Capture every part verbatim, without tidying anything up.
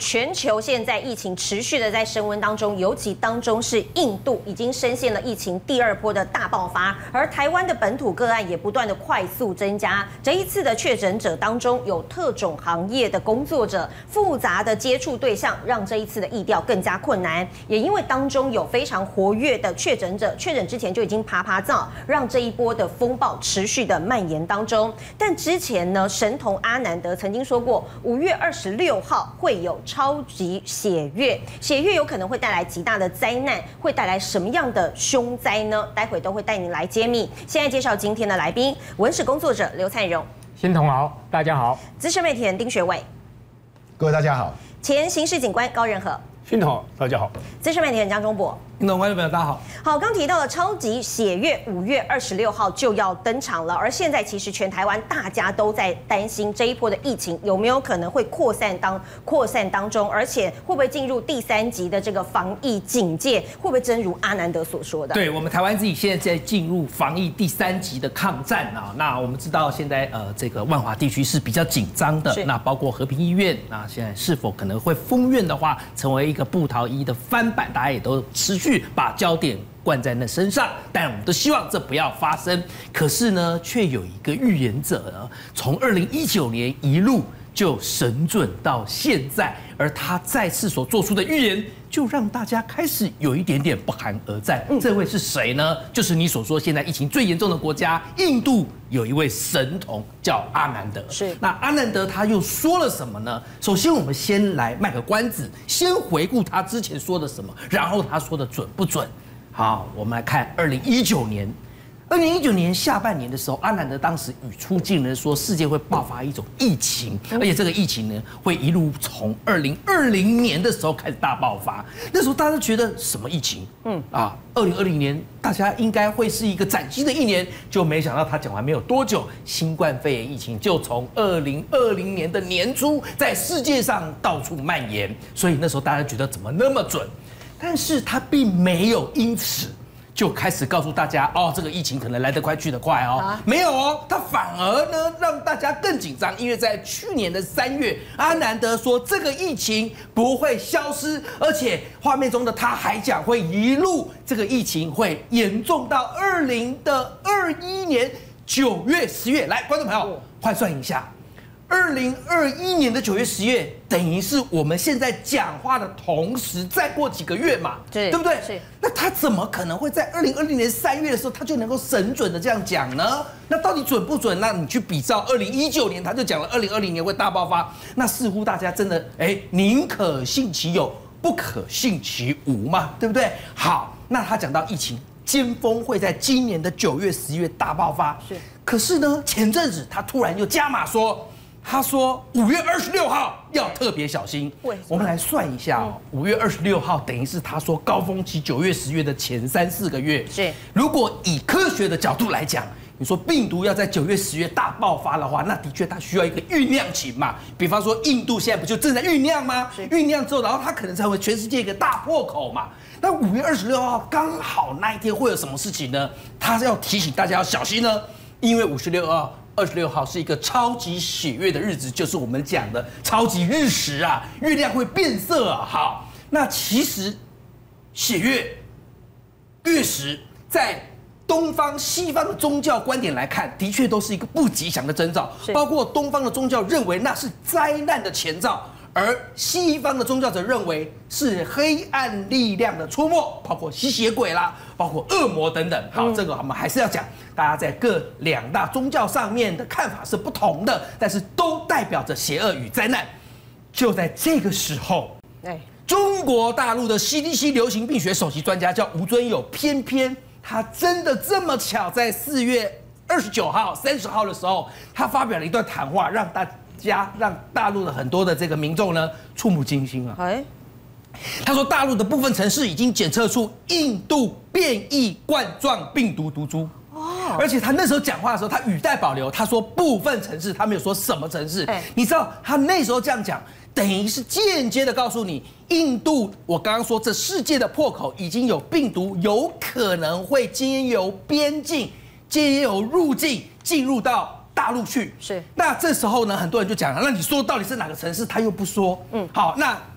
全球现在疫情持续的在升温当中，尤其当中是印度已经深陷了疫情第二波的大爆发，而台湾的本土个案也不断的快速增加。这一次的确诊者当中有特种行业的工作者，复杂的接触对象让这一次的疫调更加困难。也因为当中有非常活跃的确诊者，确诊之前就已经爬爬灶，让这一波的风暴持续的蔓延当中。但之前呢，神童阿南德曾经说过，五月二十六号会有超级血月，血月有可能会带来极大的灾难，会带来什么样的凶灾呢？待会都会带你来揭秘。现在介绍今天的来宾，文史工作者刘灿荣， 新同好，大家好； 资深媒体人丁学伟， 各位大家好； 前刑事警官高仁和， 新同好，大家好； 资深媒体人张忠博。 听众观众朋友，大家好。 好，刚提到了超级血月，五月二十六号就要登场了。而现在其实全台湾大家都在担心这一波的疫情有没有可能会扩散当扩散当中，而且会不会进入第三级的这个防疫警戒？会不会真如阿南德所说的？ 对我们台湾自己现在在进入防疫第三级的抗战啊。那我们知道现在呃这个万华地区是比较紧张的，那包括和平医院，那现在是否可能会封院的话，成为一个部桃医的翻版，大家也都持续把焦点灌在那身上，但我们都希望这不要发生。可是呢，却有一个预言者呢，从二零一九年一路就神准到现在，而他再次所做出的预言，就让大家开始有一点点不寒而战。嗯、这位是谁呢？就是你所说现在疫情最严重的国家印度，有一位神童叫阿南德。 是， 那阿南德他又说了什么呢？首先，我们先来卖个关子，先回顾他之前说的什么，然后他说的准不准？好，我们来看二零一九年。二零一九年下半年的时候，阿南德当时语出惊人说，世界会爆发一种疫情，而且这个疫情呢，会一路从二零二零年的时候开始大爆发。那时候大家都觉得什么疫情？嗯啊，二零二零年大家应该会是一个崭新的一年，就没想到他讲完没有多久，新冠肺炎疫情就从二零二零年的年初在世界上到处蔓延，所以那时候大家觉得怎么那么准？但是他并没有因此就开始告诉大家，哦，这个疫情可能来得快去得快哦，啊、没有哦，他反而呢让大家更紧张，因为在去年的三月，阿南德说这个疫情不会消失，而且画面中的他还讲会一路这个疫情会严重到二零的二一年九月十月。来，观众朋友换算一下。二零二一年的九月、十月，等于是我们现在讲话的同时，再过几个月嘛，对不对？是。那他怎么可能会在二零二零年三月的时候，他就能够神准的这样讲呢？那到底准不准？那你去比照二零一九年，他就讲了二零二零年会大爆发，那似乎大家真的哎，宁可信其有，不可信其无嘛，对不对？好，那他讲到疫情尖峰会在今年的九月、十月大爆发，是。可是呢，前阵子他突然又加码说。他说五月二十六号要特别小心。我们来算一下哦，五月二十六号等于是他说高峰期九月、十月的前三四个月。是，如果以科学的角度来讲，你说病毒要在九月、十月大爆发的话，那的确它需要一个酝酿期嘛。比方说印度现在不就正在酝酿吗？酝酿之后，然后它可能成为全世界一个大破口嘛。那五月二十六号刚好那一天会有什么事情呢？他要提醒大家要小心呢，因为五十六号。二十六号是一个超级血月的日子，就是我们讲的超级日食啊，月亮会变色啊。好，那其实血月、月食在东方、西方的宗教观点来看，的确都是一个不吉祥的征兆。包括东方的宗教认为那是灾难的前兆，而西方的宗教则认为是黑暗力量的出没，包括吸血鬼啦，包括恶魔等等。好，这个我们还是要讲。大家在各两大宗教上面的看法是不同的，但是都代表着邪恶与灾难。就在这个时候，哎，中国大陆的 C D C 流行病学首席专家叫吴尊友，偏偏他真的这么巧，在四月二十九号、三十号的时候，他发表了一段谈话，让大家、让大陆的很多的这个民众呢触目惊心啊！哎。他说，大陆的部分城市已经检测出印度变异冠状病毒毒株。哦，而且他那时候讲话的时候，他语带保留，他说部分城市，他没有说什么城市。你知道他那时候这样讲，等于是间接的告诉你，印度，我刚刚说这世界的破口已经有病毒，有可能会经由边境、经由入境进入到。大陆去是，那这时候呢，很多人就讲了，那你说到底是哪个城市？他又不说。嗯，好，那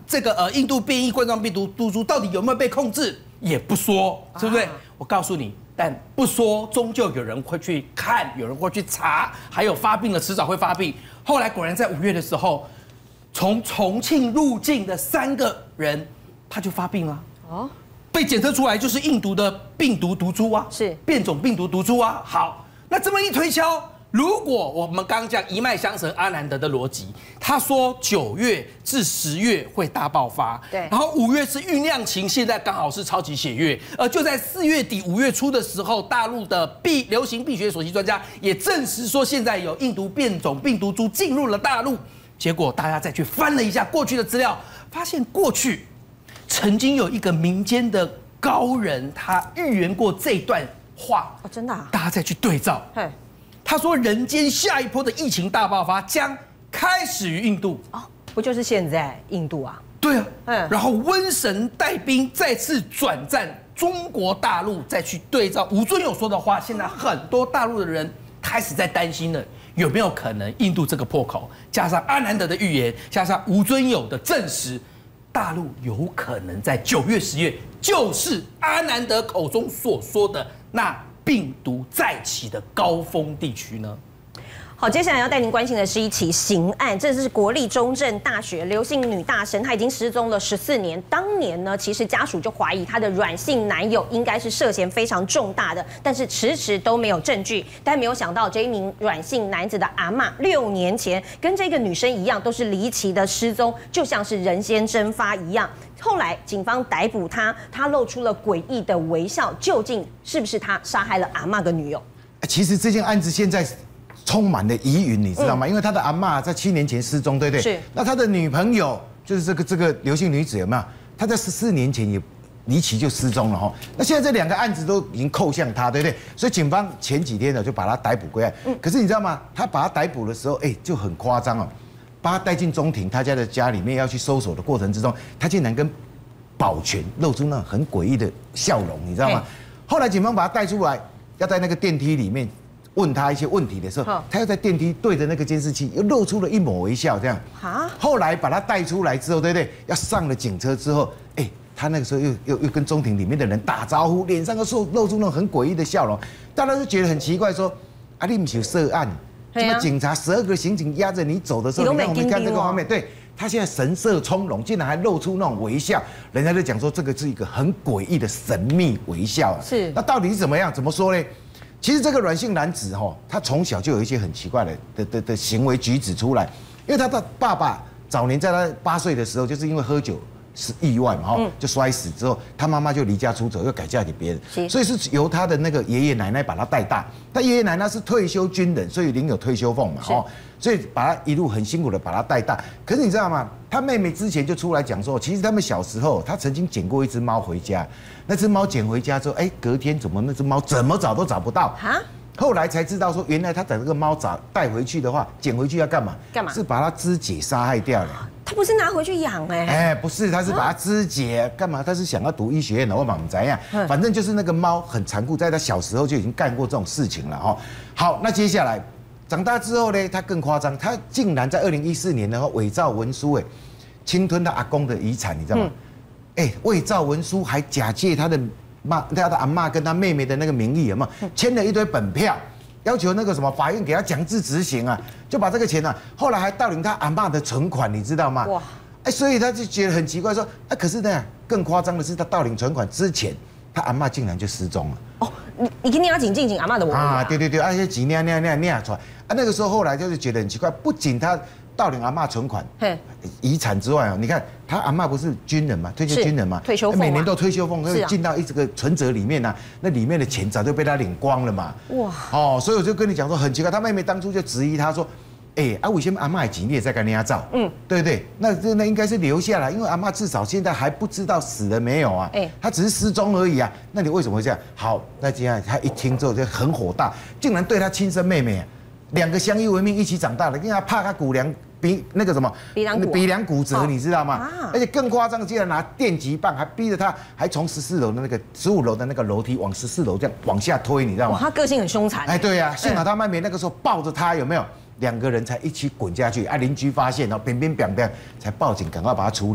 这个呃印度变异冠状病毒毒株到底有没有被控制，也不说，对不对？我告诉你，但不说，终究有人会去看，有人会去查，还有发病了，迟早会发病。后来果然在五月的时候，从重庆入境的三个人，他就发病了。哦。被检测出来就是印度的病毒毒株啊， 是变种病毒毒株啊。好，那这么一推敲，如果我们刚刚讲一脉相承阿南德的逻辑，他说九月至十月会大爆发， 对， 然后五月是酝酿期，现在刚好是超级血月，呃，就在四月底五月初的时候，大陆的病流行病学首席专家也证实说，现在有印度变种病毒株进入了大陆。结果大家再去翻了一下过去的资料，发现过去曾经有一个民间的高人，他预言过这段话哦，真的啊？ 大家再去对照， 嘿， 他说人间下一波的疫情大爆发将开始于印度。 哦，不就是现在印度啊？ 对啊， 嗯， 然后瘟神带兵再次转战中国大陆，再去对照吴尊友说的话，现在很多大陆的人开始在担心了。有没有可能印度这个破口，加上阿南德的预言，加上吴尊友的证实，大陆有可能在九月、十月，就是阿南德口中所说的那病毒再起的高峰地区呢？ 好，接下来要带您关心的是一起刑案，这是国立中正大学刘姓女大生，她已经失踪了十四年。当年呢，其实家属就怀疑她的阮姓男友应该是涉嫌非常重大的，但是迟迟都没有证据。但没有想到，这一名阮姓男子的阿嬷六年前跟这个女生一样，都是离奇的失踪，就像是人间蒸发一样。后来警方逮捕他，他露出了诡异的微笑，究竟是不是他杀害了阿嬷跟女友？ 其实这件案子现在充满了疑云，你知道吗？嗯、因为他的阿嬷在七年前失踪，对不对？ 是。那他的女朋友就是这个这个刘姓女子有没有？她在十四年前也离奇就失踪了哈。那现在这两个案子都已经扣向他，对不对？所以警方前几天呢就把他逮捕归案。嗯。可是你知道吗？他把他逮捕的时候，哎，就很夸张哦。把他带进中庭他家的家里面要去搜索的过程之中，他竟然跟保全露出那种很诡异的笑容，你知道吗？后来警方把他带出来，要在那个电梯里面问他一些问题的时候，他又在电梯对着那个监视器又露出了一抹微笑，这样。啊！后来把他带出来之后，对不对？要上了警车之后，哎，他那个时候又又又跟中庭里面的人打招呼，脸上又露露出那种很诡异的笑容，大家就觉得很奇怪，说啊，你不是有涉案？怎么警察十二个刑警压着你走的时候，你看我们看这个画面，对。他现在神色从容，竟然还露出那种微笑，人家就讲说这个是一个很诡异的神秘微笑啊。是，那到底是怎么样？怎么说呢？其实这个阮姓男子哈，他从小就有一些很奇怪的的的的行为举止出来，因为他的爸爸早年在他八岁的时候，就是因为喝酒是意外嘛，哈，就摔死之后，他妈妈就离家出走，又改嫁给别人，所以是由他的那个爷爷奶奶把他带大。他爷爷奶奶是退休军人，所以领有退休俸嘛，哈。所以把他一路很辛苦的把他带大，可是你知道吗？他妹妹之前就出来讲说，其实他们小时候，他曾经捡过一只猫回家，那只猫捡回家之后，哎，隔天怎么那只猫怎么找都找不到啊？后来才知道说，原来他把这个猫找带回去的话，捡回去要干嘛？干嘛？是把它肢解杀害掉了。 他不是拿回去养哎？ 哎，不是，他是把它肢解干嘛？他是想要读医学院的，我满怎样？反正就是那个猫很残酷，在他小时候就已经干过这种事情了哈。好，那接下来。长大之后呢，他更夸张，他竟然在二零一四年的话伪造文书，哎，侵吞他阿公的遗产，你知道吗？哎、嗯，伪造文书还假借他的妈、他的阿嬷跟他妹妹的那个名义，有没有签了一堆本票，要求那个什么法院给他强制执行啊？就把这个钱啊，后来还盗领他阿嬷的存款，你知道吗？哇！哎，所以他就觉得很奇怪，说，哎，可是呢，更夸张的是，他盗领存款之前，他阿嬷竟然就失踪了。哦， 你你肯定要紧进紧阿嬷的我啊，对对对，而且几那那那那出来。啊，那个时候后来就是觉得很奇怪，不仅他盗领阿嬷存款、遗产之外啊，你看他阿嬷不是军人嘛，退休军人嘛， 退休俸、啊、 每年都退休俸会进到一这个存折里面呢、啊，那里面的钱早就被他领光了嘛。哇，哦，所以我就跟你讲说很奇怪，他妹妹当初就质疑他说，哎、欸，啊，为什么阿嬷的钱你也在跟人家照？嗯，对不对？那这那应该是留下来，因为阿嬷至少现在还不知道死了没有啊，哎、欸，他只是失踪而已啊，那你为什么会这样？好，那接下来他一听之后就很火大，竟然对他亲生妹妹、啊。两个相依为命，一起长大的，因为他怕他骨梁鼻那个什么鼻梁骨鼻梁骨折，你知道吗？啊、而且更夸张的，竟然拿电击棒，还逼着他，还从十四楼的那个十五楼的那个楼梯往十四楼这样往下推，你知道吗？ 他个性很凶残。 哎，对呀、啊，幸好他妹妹那个时候抱着他，有没有？两个人才一起滚下去，啊，邻居发现，然后乒乒乓乓才报警，赶快把他处理。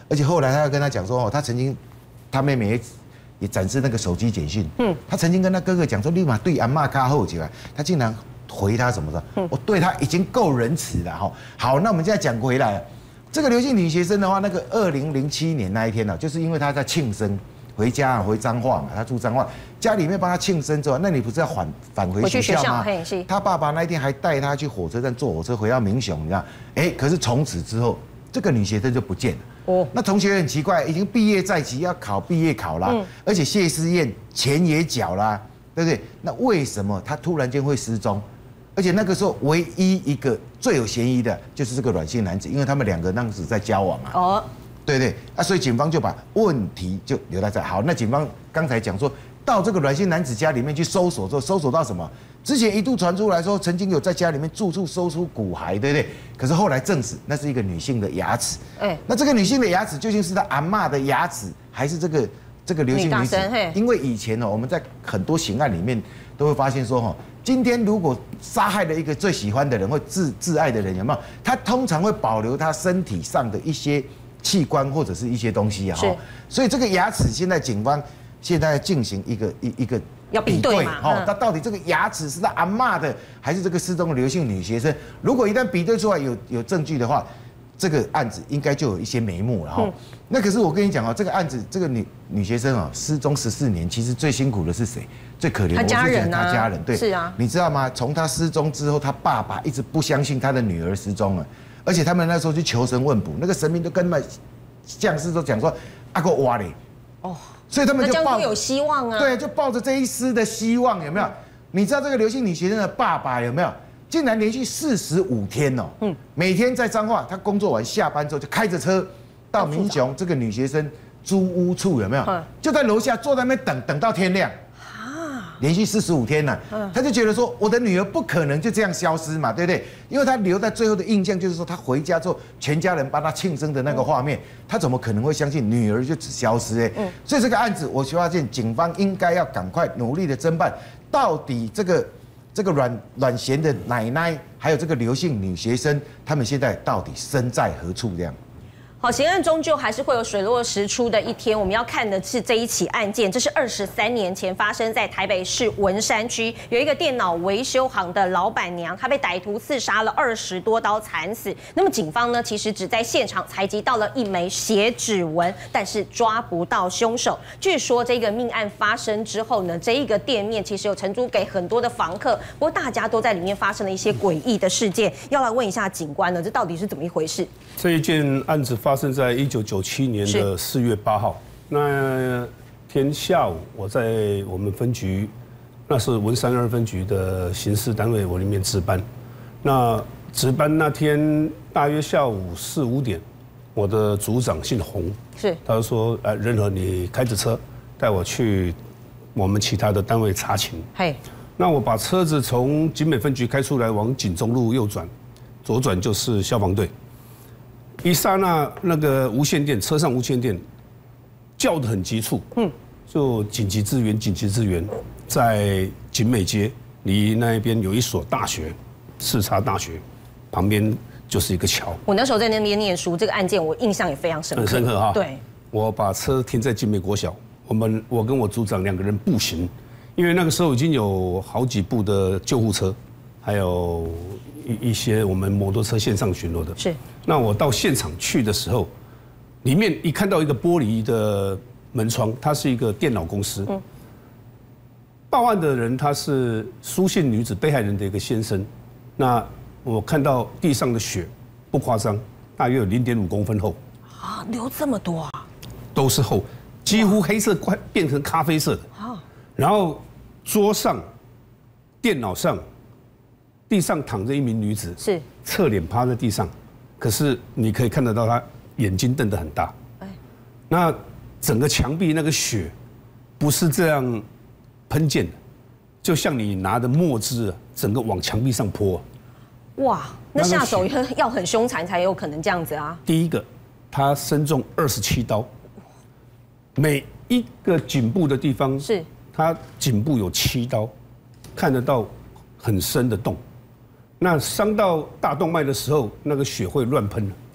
而且后来他要跟他讲说，哦，他曾经，他妹妹也也展示那个手机简讯，嗯，他曾经跟他哥哥讲说，立马对阿嬷卡后起来，他竟然回他什么的，我对他已经够仁慈了哈。好，那我们现在讲回来了，这个刘姓女学生的话，那个二零零七年那一天呢，就是因为她在庆生。回家啊，回彰化嘛，他住彰化，家里面帮他庆生之后，那你不是要返返回学校吗？他爸爸那一天还带他去火车站坐火车回到民雄，你知道？哎，可是从此之后，这个女学生就不见了。哦，那同学很奇怪，已经毕业在即，要考毕业考啦，嗯、而且谢师宴钱也缴啦，对不对？那为什么他突然间会失踪？而且那个时候唯一一个最有嫌疑的就是这个阮姓男子，因为他们两个当时在交往啊。哦。对对啊，所以警方就把问题就留在这。好，那警方刚才讲说到这个阮姓男子家里面去搜索之后，搜索到什么？之前一度传出来说，曾经有在家里面住处搜出骨骸，对不对？可是后来证实那是一个女性的牙齿。哎，那这个女性的牙齿究竟是她阿嬷的牙齿，还是这个这个刘姓女子？因为以前呢，我们在很多刑案里面都会发现说，哈，今天如果杀害了一个最喜欢的人或挚挚爱的人，有没有？他通常会保留他身体上的一些器官或者是一些东西啊，哈，所以这个牙齿现在警方现在进行一个一一个要比对嘛， 哈，那到底这个牙齿是他阿嬷的，还是这个失踪的刘姓女学生？如果一旦比对出来有有证据的话，这个案子应该就有一些眉目了哈。那可是我跟你讲哦，这个案子这个女女学生啊失踪十四年，其实最辛苦的是谁？最可怜的她家人啊，她家人对， 是啊， 你知道吗？从她失踪之后，她爸爸一直不相信她的女儿失踪了。而且他们那时候去求神问卜，那个神明都跟他们将士都讲说，阿哥挖嘞，哦，所以他们就抱有希望啊， 对，就抱着这一丝的希望，有没有？你知道这个刘姓女学生的爸爸有没有？竟然连续四十五天哦，嗯，每天在彰化，他工作完下班之后就开着车到民雄这个女学生租屋处，有没有？就在楼下坐在那边等，等到天亮。连续四十五天呢、啊，他就觉得说，我的女儿不可能就这样消失嘛，对不对？因为他留在最后的印象就是说，他回家之后，全家人帮他庆生的那个画面，他怎么可能会相信女儿就只消失？哎，嗯，所以这个案子，我发现警方应该要赶快努力的侦办，到底这个这个阮阮贤的奶奶，还有这个刘姓女学生，他们现在到底身在何处？这样。 好，刑案终究还是会有水落石出的一天。我们要看的是这一起案件，这是二十三年前发生在台北市文山区，有一个电脑维修行的老板娘，她被歹徒刺杀了二十多刀，惨死。那么警方呢，其实只在现场采集到了一枚血指纹，但是抓不到凶手。据说这个命案发生之后呢，这一个店面其实有承租给很多的房客，不过大家都在里面发生了一些诡异的事件。要来问一下警官呢，这到底是怎么一回事？ 这一件案子发生在一九九七年的四月八号。那天下午，我在我们分局，那是文山二分局的刑事单位，我里面值班。那值班那天大约下午四五点，我的组长姓洪，是，他就说：“呃，仁和，你开着车带我去我们其他的单位查勤。”嘿，那我把车子从景美分局开出来，往景中路右转，左转就是消防队。一刹那，那个无线电车上无线电叫得很急促，嗯，就紧急支援，紧急支援，在景美街离那边有一所大学，视察大学旁边就是一个桥。 我那时候在那边念书，这个案件我印象也非常深刻， 很深刻哈。 对， 我把车停在景美国小，我们我跟我组长两个人步行，因为那个时候已经有好几部的救护车，还有一一些我们摩托车线上巡逻的。是。那我到现场去的时候，里面一看到一个玻璃的门窗，它是一个电脑公司。嗯。报案的人他是苏姓女子被害人的一个先生。那我看到地上的血，不夸张，大约有零点五公分厚。 啊，流这么多啊！ 都是厚，几乎黑色快变成咖啡色的。啊。然后桌上、电脑上、地上躺着一名女子，是侧脸趴在地上。可是你可以看得到他眼睛瞪得很大，哎，那整个墙壁那个血不是这样喷溅的，就像你拿的墨汁啊，整个往墙壁上泼。 哇，那下手要很凶残才有可能这样子啊。 第一个，他身中二十七刀，每一个颈部的地方是他颈部有七刀，看得到很深的洞。那伤到大动脉的时候，那个血会乱喷是，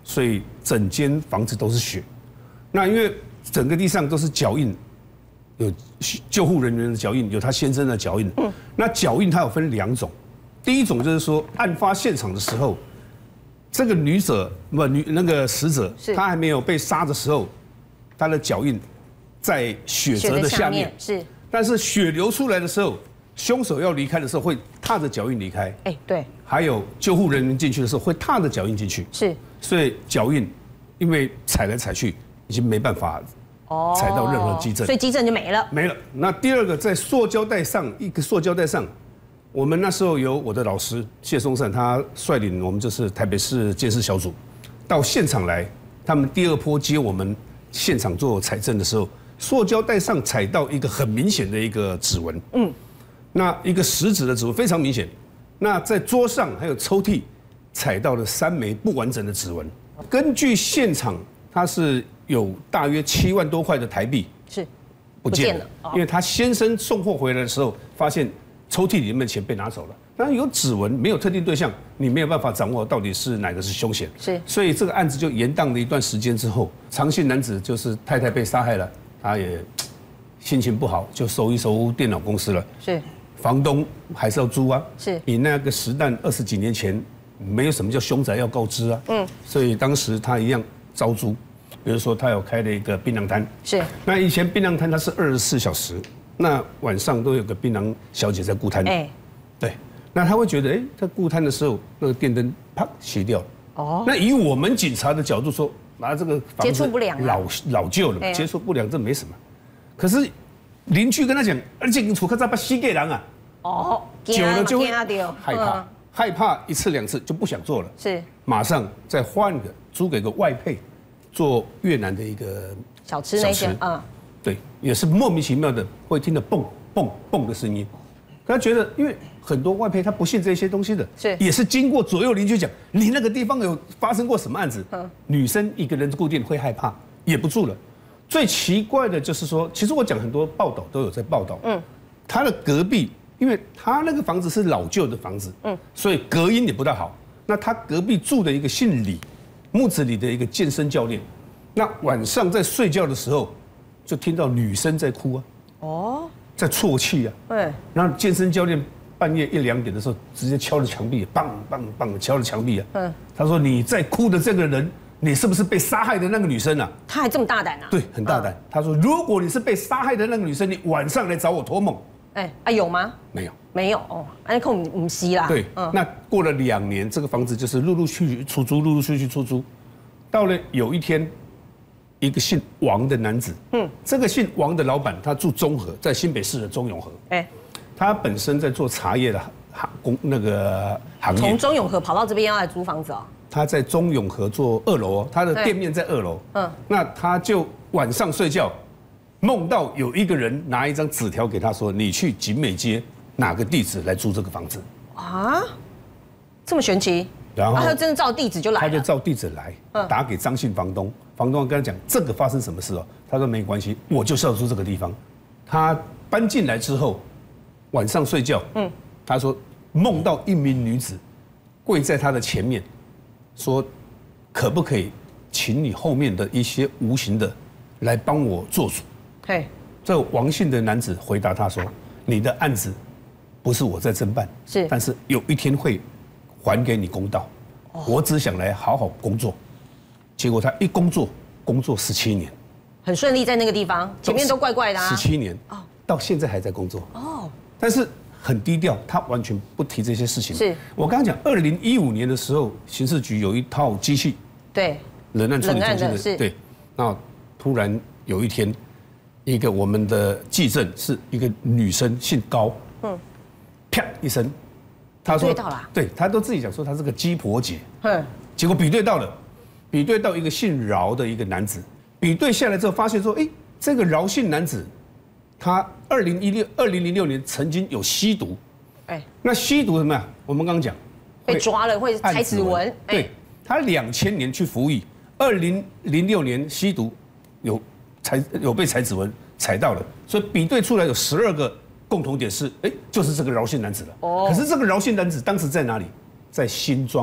所以整间房子都是血。那因为整个地上都是脚印，有救护人员的脚印，有他先生的脚印。嗯，那脚印它有分两种，第一种就是说，案发现场的时候，这个女者不女那个死者，她还没有被杀的时候，她的脚印在血泽的下面， 是， 但是血流出来的时候，凶手要离开的时候会踏着脚印离开。 哎，对。 还有救护人员进去的时候会踏着脚印进去。 是。所以脚印，因为踩来踩去，已经没办法踩到任何基证， 所以基证就没了。 没了。那第二个，在塑胶袋上，一个塑胶袋上，我们那时候有我的老师谢松善，他率领我们就是台北市监视小组到现场来，他们第二波接我们现场做采证的时候，塑胶袋上采到一个很明显的一个指纹，嗯，那一个食指的指纹非常明显。那在桌上还有抽屉采到了三枚不完整的指纹。根据现场，它是有大约七万多块的台币是不见了，因为他先生送货回来的时候，发现抽屉里面的钱被拿走了。当然有指纹，没有特定对象，你没有办法掌握到底是哪个是凶嫌。 是， 所以这个案子就延宕了一段时间之后，长姓男子就是太太被杀害了，他也心情不好，就收一收电脑公司了。 是。 房东还是要租啊， 是比那个时代二十几年前没有什么叫凶宅要告知啊，嗯，所以当时他一样招租，比如说他有开了一个槟榔摊， 是， 那以前槟榔摊它是二十四小时，那晚上都有个槟榔小姐在顾摊，哎，对，那他会觉得，哎，在顾摊的时候那个电灯啪熄掉了，哦，那以我们警察的角度说，啊这个房子接触不良， 老老旧了，接触不良这没什么，可是邻居跟他讲，而且你楚克在把西给人啊。哦，久了就会害怕，害怕一次两次就不想做了， 是， 马上再换个租给个外配，做越南的一个小吃那些，嗯， 对，也是莫名其妙的会听到蹦蹦蹦的声音，他觉得因为很多外配他不信这些东西的， 是， 也是经过左右邻居讲，你那个地方有发生过什么案子，嗯，女生一个人固定会害怕，也不住了。最奇怪的就是说，其实我讲很多报道都有在报道，嗯，他的隔壁。因为他那个房子是老旧的房子，嗯，所以隔音也不大好。那他隔壁住的一个姓李，木子李的一个健身教练，那晚上在睡觉的时候，就听到女生在哭啊，哦，在啜泣啊，对。然后健身教练半夜一两点的时候，直接敲了墙壁，棒棒棒的敲了墙壁啊，嗯，他说你在哭的这个人，你是不是被杀害的那个女生啊？ 他还这么大胆啊？ 对，很大胆。他说如果你是被杀害的那个女生，你晚上来找我托梦。 哎啊有吗？ 没有， 没有哦，安控唔吸啦。 对，嗯，那过了两年，这个房子就是陆陆续续出租，陆陆续续出租。到了有一天，一个姓王的男子，嗯，这个姓王的老板，他住中和，在新北市的中永和。哎，他本身在做茶叶的行工那个行业。 从中永和跑到这边要来租房子哦。 他在中永和做二楼，他的店面在二楼。嗯，那他就晚上睡觉。梦到有一个人拿一张纸条给他说：“你去景美街哪个地址来租这个房子？”啊， 这么神奇。然后他真的照地址就来了。 他就照地址来，打给张姓房东。房东跟他讲：“这个发生什么事哦？”他说：“没关系，我就是要租这个地方。”他搬进来之后，晚上睡觉，嗯，他说梦到一名女子跪在他的前面，说：“可不可以请你后面的一些无形的来帮我做主？”嘿，这王姓的男子回答他说：“你的案子不是我在侦办，是，但是有一天会还给你公道。我只想来好好工作。”结果他一工作，工作十七年， 很顺利，在那个地方，前面都怪怪的啊。 十七年哦，到现在还在工作哦，但是很低调，他完全不提这些事情。是我刚刚讲，二零一五年的时候，刑事局有一套机器， 对， 人案处理中心的，对，那突然有一天。一个我们的记证是一个女生，姓高，嗯，啪一声，她说，对，她都自己讲说她是个鸡婆姐，嗯，结果比对到了，比对到一个姓饶的一个男子，比对下来之后发现说，哎，这个饶姓男子，他二零一六二零零六年曾经有吸毒，哎，那吸毒什么呀？我们刚刚讲， 被抓了会采指纹， 对，他两千年去服役，二零零六年吸毒有。采有被采指纹采到了，所以比对出来有十二个共同点是，哎，就是这个饶姓男子了。哦。可是这个饶姓男子当时在哪里？在新庄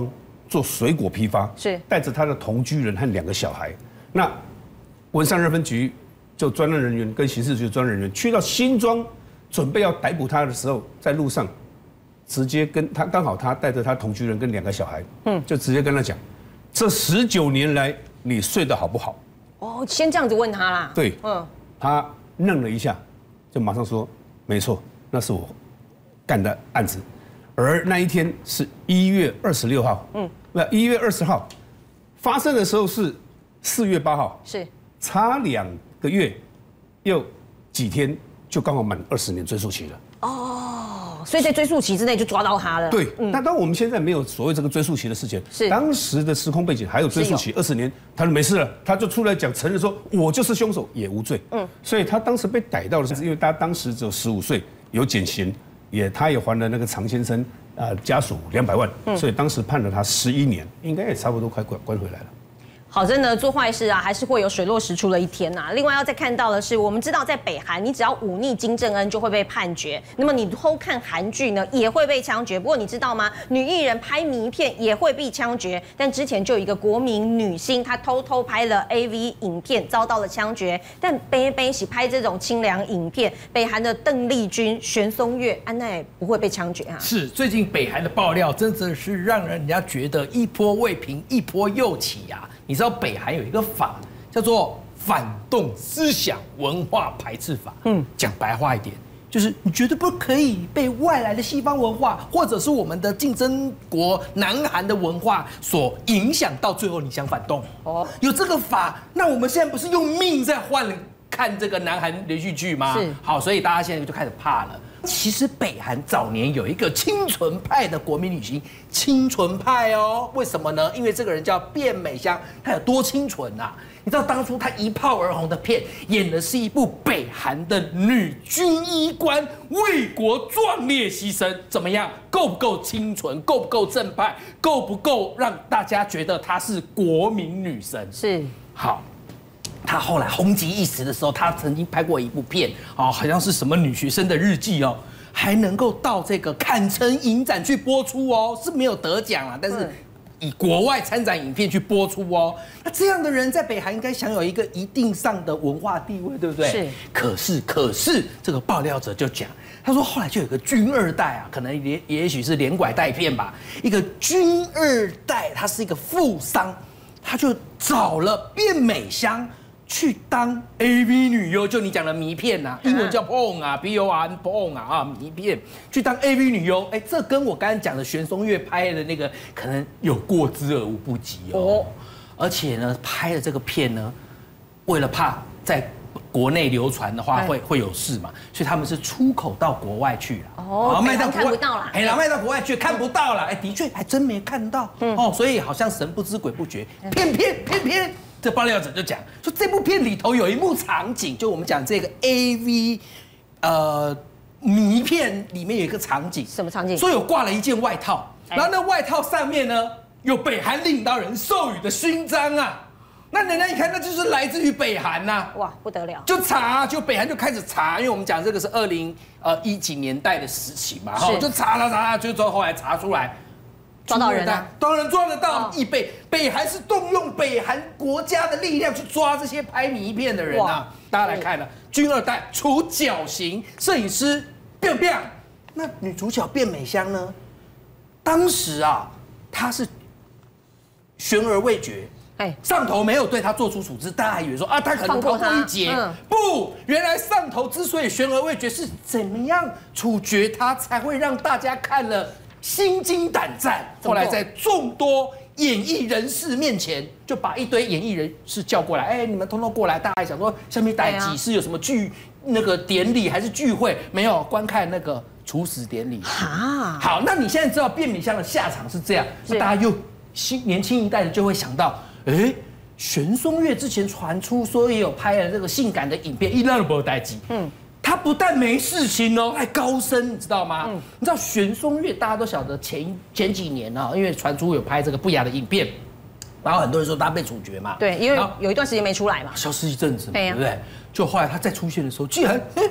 做水果批发， 是带着他的同居人和两个小孩。那文山二分局就专案人员跟刑事局专案人员去到新庄，准备要逮捕他的时候，在路上直接跟他刚好他带着他同居人跟两个小孩，嗯，就直接跟他讲，这十九年来你睡得好不好？ 哦，先这样子问他啦。 对，嗯，他愣了一下，就马上说，没错，那是我干的案子。而那一天是一月二十六号，嗯，那一月二十号发生的时候是四月八号， 是差两个月又几天就刚好满二十年追诉期了。 哦，所以在追诉期之内就抓到他了。 对，那当我们现在没有所谓这个追诉期的事情， 是当时的时空背景还有追诉期二十年，他就没事了，他就出来讲承认说我就是凶手，也无罪。嗯，所以他当时被逮到的是因为他当时只有十五岁，有减刑。也，他也还了那个常先生啊家属两百万，所以当时判了他十一年，应该也差不多快关关回来了。 好，真的做坏事啊，还是会有水落石出的一天呐、啊。另外要再看到的是，我们知道在北韩，你只要忤逆金正恩就会被判决。那么你偷看韩剧呢，也会被枪决。不过你知道吗？女艺人拍迷片也会被枪决。但之前就有一个国民女星，她偷偷拍了 A V 影片，遭到了枪决。但北北喜拍这种清凉影片，北韩的邓丽君、玄松月、安奈不会被枪决啊。 是，最近北韩的爆料真的是让人家觉得一波未平，一波又起呀、啊。你知道北韩有一个法叫做反动思想文化排斥法，嗯，讲白话一点，就是你绝对不可以被外来的西方文化，或者是我们的竞争国南韩的文化所影响，到最后你想反动。哦，有这个法，那我们现在不是用命在换看这个南韩连续剧吗？ 是， 好，所以大家现在就开始怕了。其实北韩早年有一个清纯派的国民女星，清纯派哦，为什么呢？因为这个人叫卞美香，她有多清纯啊？你知道当初她一炮而红的片，演的是一部北韩的女军医官为国壮烈牺牲，怎么样？够不够清纯？够不够正派？够不够让大家觉得她是国民女神？ 是， 好。他后来红极一时的时候，他曾经拍过一部片，哦，好像是什么女学生的日记哦，还能够到这个坎城影展去播出哦，是没有得奖啦，但是以国外参展影片去播出哦。那这样的人在北韩应该享有一个一定上的文化地位，对不对？ 是。 可是，可是这个爆料者就讲，他说后来就有个军二代啊，可能也也许是连拐带骗吧，一个军二代，他是一个富商，他就找了卞美香。去当 A V 女优，就你讲的迷片呐、啊，英文叫 porn 啊 ，P O R porn 啊啊，迷片去当 A V 女优，哎，这跟我刚才讲的玄松月拍的那个可能有过之而无不及哦。哦而且呢，拍的这个片呢，为了怕在国内流传的话会会有事嘛，所以他们是出口到国外去了。 哦，卖到看不到了， 哎，卖到国外去看不到了，哎，的确还真没看到。嗯，哦，所以好像神不知鬼不觉，偏偏偏偏。这爆料者就讲说，这部片里头有一幕场景，就我们讲这个 A V， 呃，迷片里面有一个场景， 什么场景？ 说有挂了一件外套，然后那外套上面呢有北韩领导人授予的勋章啊，那人家一看，那就是来自于北韩呐、啊， 哇，不得了！ 就查，就北韩就开始查，因为我们讲这个是二零呃一几年代的事情嘛，哈，就查了查，就最后后来查出来。 抓到人了， 当然抓得到。以北北韩是动用北韩国家的力量去抓这些拍迷片的人啊！大家来看了，军二代处绞刑，摄影师 biang biang， 那女主角卞美香呢？当时啊，她是悬而未决，哎，上头没有对她做出处置，大家还以为说啊，她可能逃过一劫。嗯、不，原来上头之所以悬而未决，是怎么样处决她，才会让大家看了。心惊胆战，后来在众多演艺人士面前，就把一堆演艺人士叫过来，哎，你们通通过来。大家想说，下面代几是有什么聚那个典礼还是聚会？没有，观看那个处死典礼。啊，好，那你现在知道卞美香的下场是这样，那大家又新年轻一代的就会想到，哎，玄松月之前传出说也有拍了这个性感的影片，一让都没有代几，嗯。他不但没事情哦，还高升，你知道吗？嗯、你知道玄松月大家都晓得前前几年啊，因为传出有拍这个不雅的影片，然后很多人说他被处决嘛。 对，因为有一段时间没出来嘛， 消失一阵子嘛，对不对？就后来他再出现的时候，竟然哎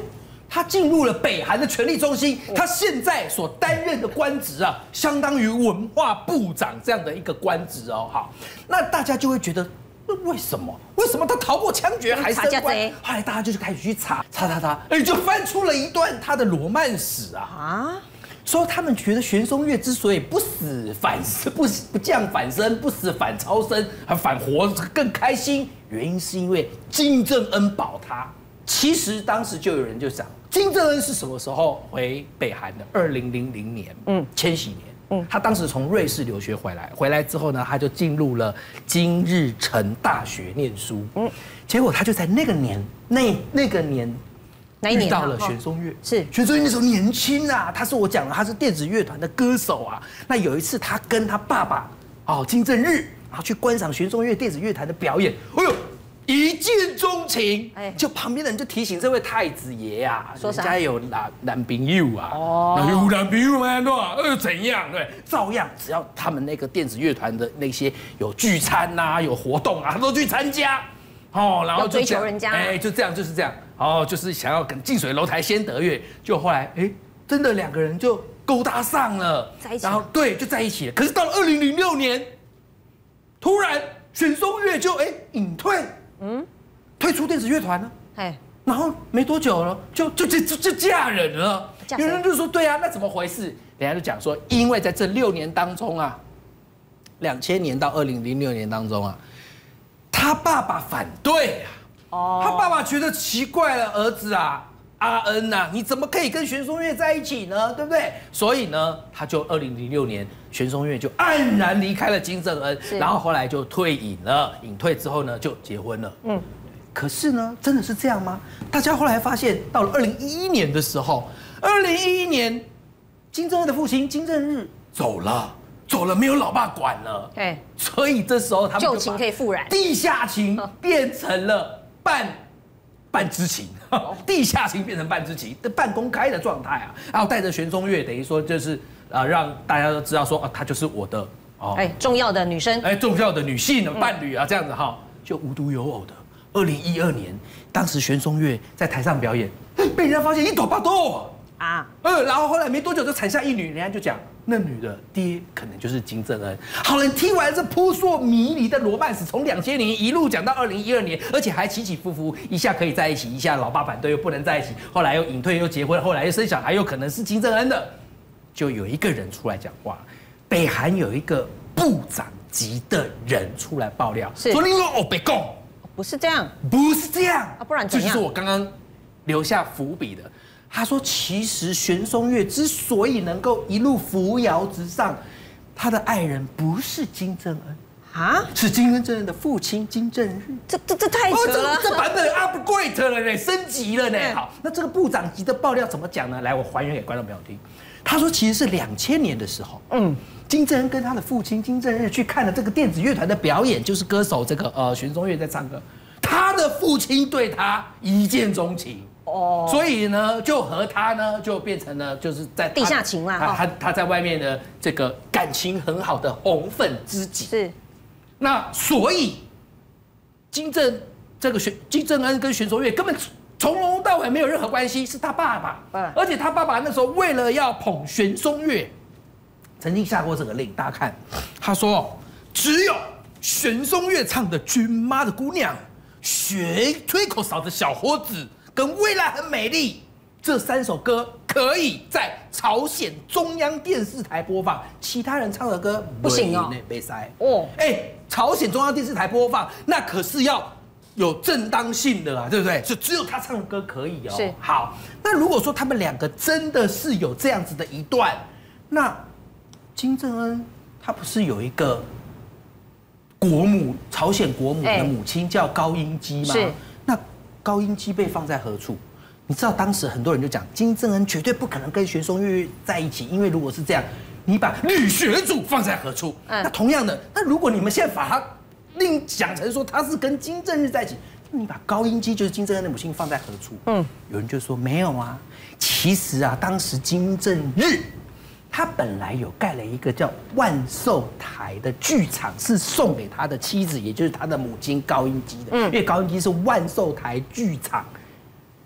他进入了北韩的权力中心，他现在所担任的官职啊，相当于文化部长这样的一个官职哦。好，那大家就会觉得，为什么？为什么他逃过枪决还升官？后来大家就是开始去查查查查，哎，就翻出了一段他的罗曼史啊啊！说他们觉得玄松月之所以不死反不不降反生，不死反超生，还反活更开心，原因是因为金正恩保他。其实当时就有人就想，金正恩是什么时候回北韩的？二零零零年，嗯，千禧年，嗯，他当时从瑞士留学回来，回来之后呢，他就进入了金日成大学念书，嗯，结果他就在那个年那那个年。遇到了玄松月， 是玄松月那时候年轻啊，他是我讲了，他是电子乐团的歌手啊。那有一次，他跟他爸爸哦金正日，然后去观赏玄松月电子乐团的表演，哎呦，一见钟情。哎，就旁边的人就提醒这位太子爷啊，人家有男男朋友啊，哦，有男朋友吗？呃，怎样？对，照样只要他们那个电子乐团的那些有聚餐呐、有活动啊，他都去参加。哦，然后就追求人家， 哎，就这样，就是这样。哦，就是想要跟近水楼台先得月，就后来哎，真的两个人就勾搭上了， 在一起， 然后对，就在一起了。可是到了二零零六年，突然玄松月就哎隐退，嗯，退出电子乐团了，哎，然后没多久了，就就就就就嫁人了。有人就说，对啊，那怎么回事？人家就讲说，因为在这六年当中啊，两千年到二零零六年当中啊，他爸爸反对啊。哦，他爸爸觉得奇怪了，儿子啊，阿恩呐，你怎么可以跟玄松月在一起呢？对不对？所以呢，他就二零零六年，玄松月就黯然离开了金正恩，然后后来就退隐了。隐退之后呢，就结婚了。嗯，可是呢，真的是这样吗？大家后来发现，到了二零一一年的时候，二零一一年，金正恩的父亲金正日走了。走了，没有老爸管了，哎，所以这时候他们旧情可以复燃， 地下情变成了半半知情，地下情变成半知情，半公开的状态啊。然后带着玄松月，等于说就是啊，让大家都知道说啊，她就是我的哦， 哎，重要的女生， 哎，重要的女性的伴侣啊，这样子哈，就无独有偶的，二零一二年，当时玄松月在台上表演，被人家发现一抖八抖啊，呃，然后后来没多久就产下一女，人家就讲。那女的爹可能就是金正恩。好了，你听完这扑朔迷离的罗曼史，从两千年一路讲到二零一二年，而且还起起伏伏，一下可以在一起，一下老爸反对又不能在一起，后来又隐退又结婚，后来又生小孩，有可能是金正恩的。就有一个人出来讲话，北韩有一个部长级的人出来爆料，说你说哦北共不是这样， 不是这样啊，不然怎样？ 这就是我刚刚留下伏笔的。他说：“其实玄松月之所以能够一路扶摇直上，他的爱人不是金正恩啊，是金正恩的父亲金正日。 这这这太扯了， 哦、这, 这版本 upgrade 了呢，升级了呢。好，那这个部长级的爆料怎么讲呢？来，我还原给观众朋友听。他说，其实是两千年的时候，嗯，金正恩跟他的父亲金正日去看了这个电子乐团的表演，就是歌手这个呃玄松月在唱歌，他的父亲对他一见钟情。”哦，所以呢，就和他呢，就变成了就是在地下情啦。 他他他在外面的这个感情很好的红粉知己。是，那所以金正这个玄金正恩跟玄松月根本从头到尾没有任何关系，是他爸爸。嗯，而且他爸爸那时候为了要捧玄松月，曾经下过这个令，大家看，他说只有玄松月唱的《君妈的姑娘》，学吹口哨的小伙子。跟未来很美丽这三首歌可以在朝鲜中央电视台播放，其他人唱的歌不行哦， 被塞哦。哎，朝鲜中央电视台播放，那可是要有正当性的啊，对不对？就只有他唱的歌可以哦。是好，那如果说他们两个真的是有这样子的一段，那金正恩他不是有一个国母，朝鲜国母的母亲叫高英基吗？是那。高英基被放在何处？你知道当时很多人就讲金正恩绝对不可能跟玄松月在一起，因为如果是这样，你把女学主放在何处？嗯、那同样的，那如果你们现在把他另讲成说他是跟金正日在一起，你把高英基就是金正恩的母亲放在何处？嗯，有人就说没有啊，其实啊，当时金正日。他本来有盖了一个叫万寿台的剧场，是送给他的妻子，也就是他的母亲高英基的。嗯，因为高英基是万寿台剧场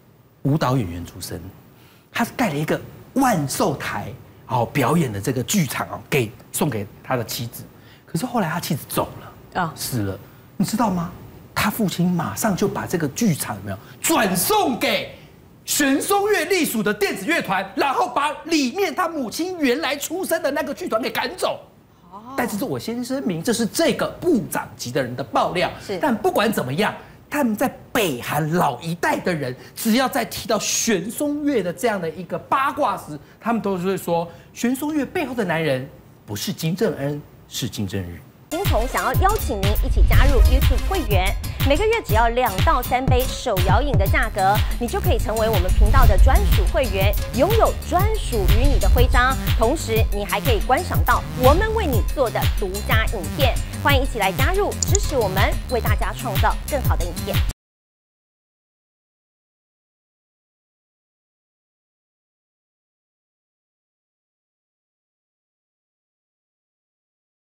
舞蹈演员出身，他盖了一个万寿台哦表演的这个剧场哦，给送给他的妻子。可是后来他妻子走了啊，死了，你知道吗？他父亲马上就把这个剧场有没有转送给玄松乐隶属的电子乐团，然后把里面他母亲原来出生的那个剧团给赶走。但是我先声明，这是这个部长级的人的爆料。是，但不管怎么样，他们在北韩老一代的人，只要在提到玄松乐的这样的一个八卦时，他们都是会说，玄松乐背后的男人不是金正恩，是金正日。 金童想要邀请您一起加入 YouTube 会员，每个月只要两到三杯手摇饮的价格，你就可以成为我们频道的专属会员，拥有专属于你的徽章，同时你还可以观赏到我们为你做的独家影片。欢迎一起来加入，支持我们，为大家创造更好的影片。